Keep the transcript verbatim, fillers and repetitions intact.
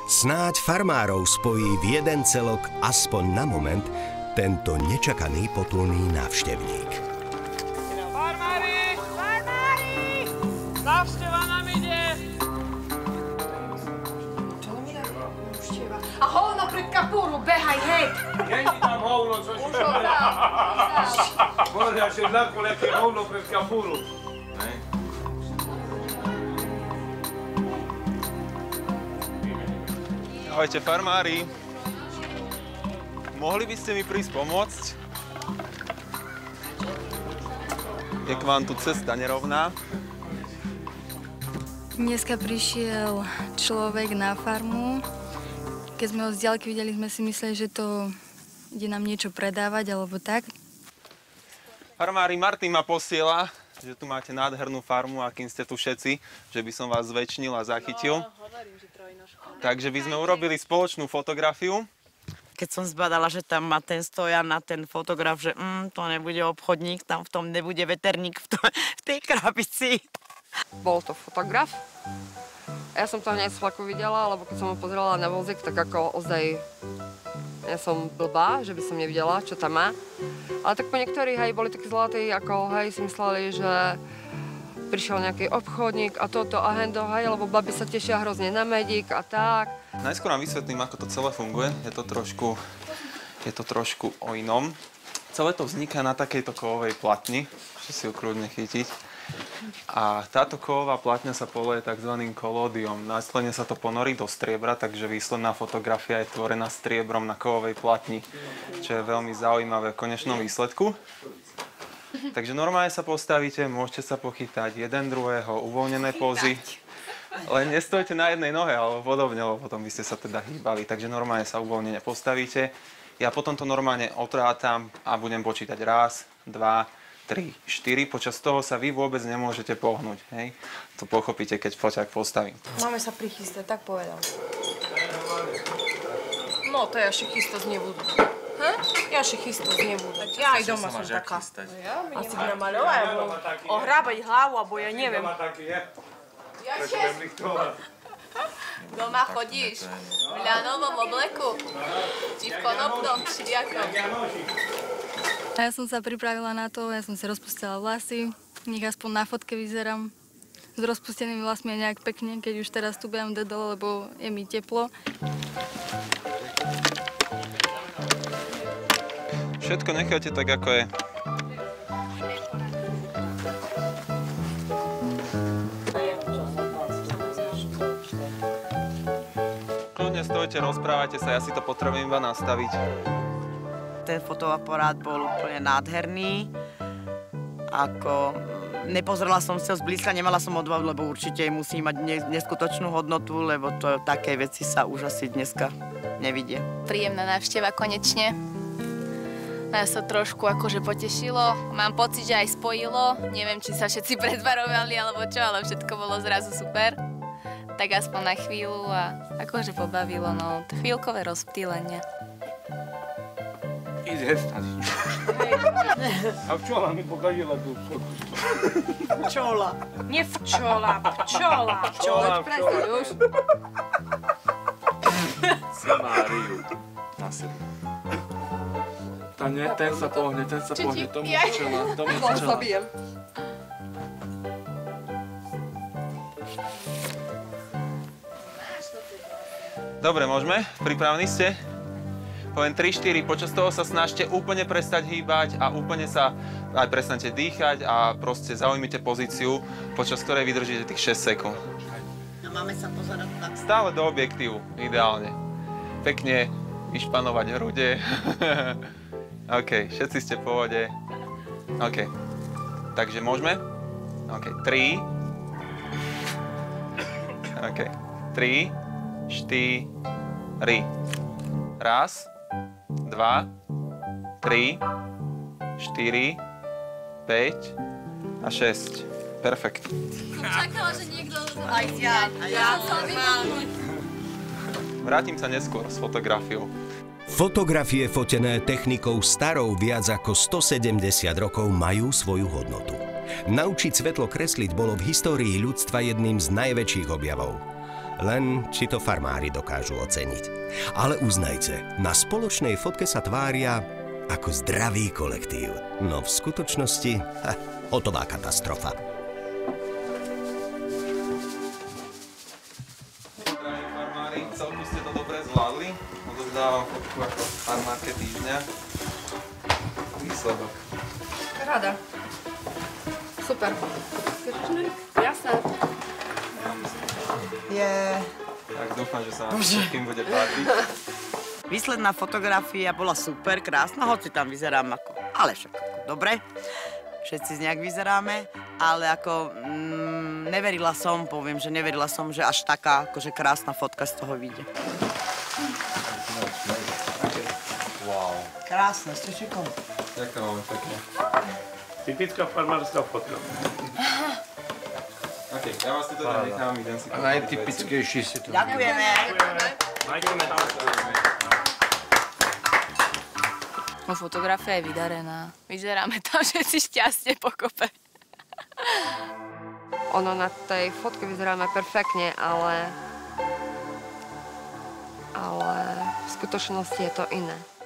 Snáď farmárov spojí v jeden celok aspoň na moment tento nečakaný potulný návštevník. Farmári! Farmári! Návšteva nám ide! Čo mi dá návšteva? A hovno pred kapúru, behaj, hej! Není tam hovno, čo si povedal? Povedal, že zľadku nejaké hovno pred kapúru. Ahojte, farmári. Mohli by ste mi prísť pomôcť? Je k vám tu cesta nerovná. Dneska prišiel človek na farmu. Keď sme ho z diaľky videli, sme si mysleli, že to ide nám niečo predávať alebo tak. Farmári, Martin ma posiela, že tu máte nádhernú farmu, akým ste tu všetci, že by som vás zväčšnil a zachytil. Takže by sme urobili spoločnú fotografiu. Keď som zbadala, že tam má ten stojan na ten fotograf, že mm, to nebude obchodník, tam v tom nebude veterník v, to, v tej krabici. Bol to fotograf. Ja som to hneď z flaku videla, lebo keď som ho pozerala na vozík, tak ako ozaj ja som blbá, že by som nevidela, čo tam má. Ale tak po niektorých, hej, boli takí zlatí, ako, hej, si mysleli, že prišiel nejaký obchodník a toto a hendo, hej, lebo baby sa tešia hrozne na medík a tak. Najskôr vám vysvetlím, ako to celé funguje. Je to trošku, je to trošku o inom. Celé to vzniká na takejto kovovej platni, že si ju kľudne chytiť. A táto kovová platňa sa poleje tzv. Kolódiom. Následne sa to ponorí do striebra, takže výsledná fotografia je tvorená striebrom na kovovej platni, čo je veľmi zaujímavé v konečnom výsledku. Takže normálne sa postavíte, môžete sa pochytať jeden druhého, uvoľnené pózy. Len nestojte na jednej nohe, alebo podobne, lebo potom by ste sa teda hýbali. Takže normálne sa uvoľnene postavíte. Ja potom to normálne otrátam a budem počítať raz, dva, tri, štyri. Počas toho sa vy vôbec nemôžete pohnúť, hej? To pochopíte, keď foťák postavím. Máme sa prichystať, tak povedal. No, to ja še chystať nebudú. Hm? Ja še chystať nebudú. Ja aj doma som taká. Asi by namaľovať, alebo ohrábať hlavu, alebo ja neviem. Ja še... Doma chodíš v ľanovom obleku? Či v konopnom, či jakom? Ja som sa pripravila na to, ja som si rozpustila vlasy, nech aspoň na fotke vyzerám s rozpustenými vlasmi nejak pekne, keď už teraz tu budem dole, lebo je mi teplo. Všetko nechajte tak, ako je. Kľudne stojte, rozprávajte sa, ja si to potrebujem iba nastaviť. Ten fotoaparát bol úplne nádherný. Ako nepozrela som sa zblízka, nemala som odvahu, lebo určite musí mať neskutočnú hodnotu, lebo to také veci sa už asi dneska nevidia. Príjemná návšteva konečne. Nás to trošku akože potešilo. Mám pocit, že aj spojilo. Neviem, či sa všetci predvarovali alebo čo, ale všetko bolo zrazu super. Tak aspoň na chvíľu a akože pobavilo, no chvíľkové rozptýlenie. Ide stať. A včola mi pokažila tú fotku. Včola. Nie včola, pčola. Včola, včola. Už. Si Máriu na sebe. Tá nie, ten sa pohne, ten sa pohne. Tomu včela, tomu včela. Dobre, môžeme? Pripravení ste? Poviem tri štyri, počas toho sa snažte úplne prestať hýbať a úplne sa aj prestanete dýchať a proste zaujmite pozíciu, počas ktorej vydržíte tých šesť sekúnd. A máme sa pozerať tak. Stále do objektívu, ideálne. Pekne vyšpanovať hrude. OK, všetci ste v pohode. OK, takže môžeme? OK, tri. OK, tri, štyri. Raz, dva, tri, štyri, päť a šesť. Perfekt. Som čakala, že niekto... Aj ja, aj ja. Vrátim sa neskôr s fotografiou. Fotografie fotené technikou starou viac ako stosedemdesiat rokov majú svoju hodnotu. Naučiť svetlo kresliť bolo v histórii ľudstva jedným z najväčších objavov. Len či to farmári dokážu oceniť. Ale uznajte, na spoločnej fotke sa tvária ako zdravý kolektív. No v skutočnosti, ha, hotová katastrofa. Drahí farmári, celku ste to dobre zvládli. Odovzdávam fotku ako farmárke týždňa. Výsledok. Rada. Super. Jasné. Je... Tak dúfam, že sa vám všetkým bude páčiť. Výsledná fotografia bola super, krásna, hoci tam vyzerám ako... Ale však ako dobre. Všetci nejak vyzeráme, ale ako mm, neverila som, poviem, že neverila som, že až taká akože krásna fotka z toho vyjde. Wow. Krásne, ste šikovní. Ďakujem veľmi pekne. Typická farmárska fotka. OK, ja vás tu teda nechám, idem si... A najtypickejší si tu. Ďakujeme. Majkujeme tam. No, fotografia je vydarená. Vyzeráme tam všetci šťastie pokope. Ono na tej fotke vyzeráme perfektne, ale... Ale v skutočnosti je to iné.